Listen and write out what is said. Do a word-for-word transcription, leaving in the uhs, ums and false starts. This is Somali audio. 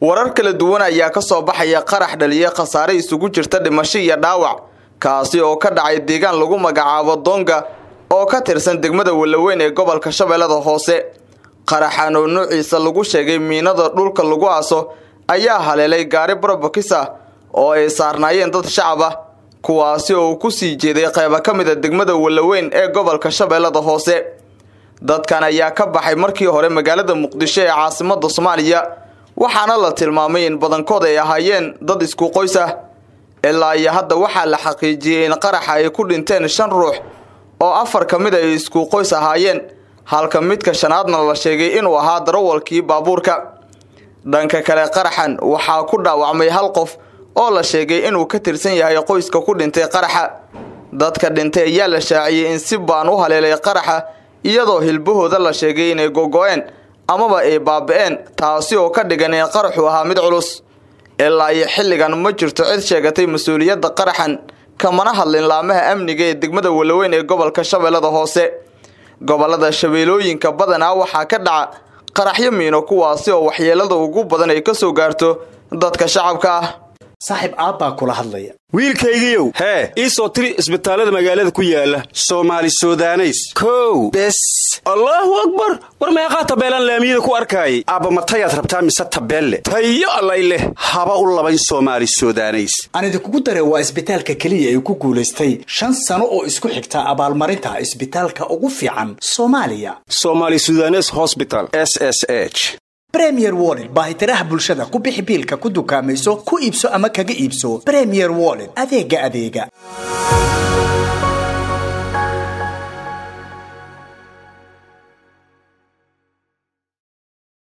warar kala duwan ayaa ka soo baxaya qarax dhaliye khasaare isugu jirta dhimasho iyo dhaawac kaasi oo ka dhacay deegaan lagu magacaabo Donga oo ka tirsan degmada Walaweyn ee gobolka Shabeellada Hoose. qaraxan oo nuuciisa lagu sheegay miinada dhulka lagu aaso ayaa haleelay gaari barabakisa oo ay saarnaayeen dad shacab ah kuwaasi oo ku sii jeeday qayb ka mid ah degmada Walaweyn ee gobolka Shabeellada Hoose. dadkan ayaa ka baxay markii hore magaalada Muqdisho ee caasimadda Soomaaliya waxaana la tilmaamay in badankooda ay ahaayeen dad isku qoys ah. ilaa iyo hadda waxaa la xaqiijiyay in qaraxa ay ku dhinteen shan ruux oo afar ka mid ay isku qoys ahaayeen halka midka shanaadna la sheegay inuu ahaa darawalkii baabuurka. dhanka kale qaraxan waxaa ku dhaawacmay hal qof oo la sheegay inuu ka tirsan yahay qoyska ku dhintay qaraxa. dadka dhintay ayaa la shaaciyay in si baan u haleelay qaraxa iyadoo hilbahooda la sheegay inay gogo'een amaba ay baaba'een taasi oo ka dhigan in qaraxu ahaa mid culus. ilaa iyo xilligan ma jirto cid sheegatay mas'uuliyadda qaraxan kamana hadlin laamaha amniga ee degmada Walaweyn ee gobolka Shabeellada Hoose. gobolada Shabeellooyinka badanaa waxaa ka dhaca qaraxyo miino kuwaasi oo waxyeelada ugu badan ay ka soo gaarto dadka shacabka ah. saaxib aabba kula hadlaya wiilkaygiiyow hee ii soo tiri isbitaalada magaalada ku yaala Soomaali Suudaneys kow bes Allahu akbar war meeqa tabeelan laamiyada ku arkay aabba matayaad rabtaa mise tabeelle tayo allayle haba u labayn Soomaali Suudaneys anida kugu daray waa isbitaalka kaliya ee ku guuleystay shan sano oo isku xigta abaalmarinta isbitaalka ugu fiican Soomaaliya Soomaali Suudaneys Hospital S S H Premier Wallet baahitiraha bulshada ku bixi biilka ku dukaamayso ku iibso ama kaga iibso Premier Wallet adeega adeega